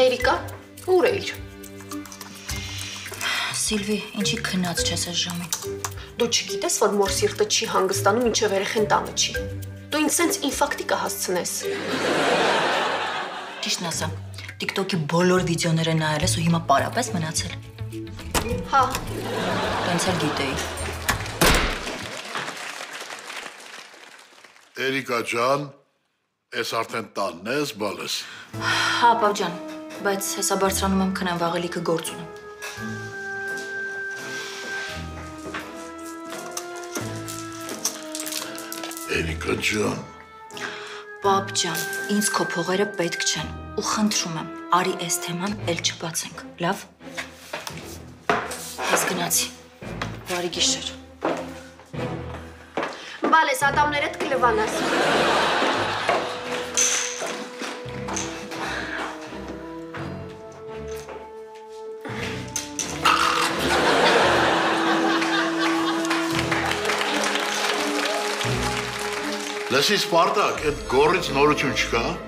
Էրիկա, ուր էիր։ Սիլվի, ինչի քնած չես այս ժամին։ Դու չգիտես, որ մոր սիրտը չի հանգստանում, մինչև երեխեն տանը չի։ Դու ինձ սենց ինֆարկտի կհասցնես։ Ճիշտն ասեմ, TikTok-ի բոլոր վիդեոները նայել ես ու հիմա պարապես մնացել։ Հա։ Տենց էլ գիտեի։ Էրիկա ջան, ես արդեն տանն ես բալես։ Հա, պապ ջան, բայց հեսա բարձրանում եմ քնեմ, վաղը լիքը գործ ունեմ։ Էրիկա ջան։ Պապ ջան, ինձ քո փողերը պետք չեն ու խնդրում եմ, արի այս թեման էլ չբացենք, լավ։ Ես գնացի։ Բարի գիշեր։ Բալես, ատամներդ կլվանաս։ Լսի Սպարտակ, այդ գորից նորություն չկա։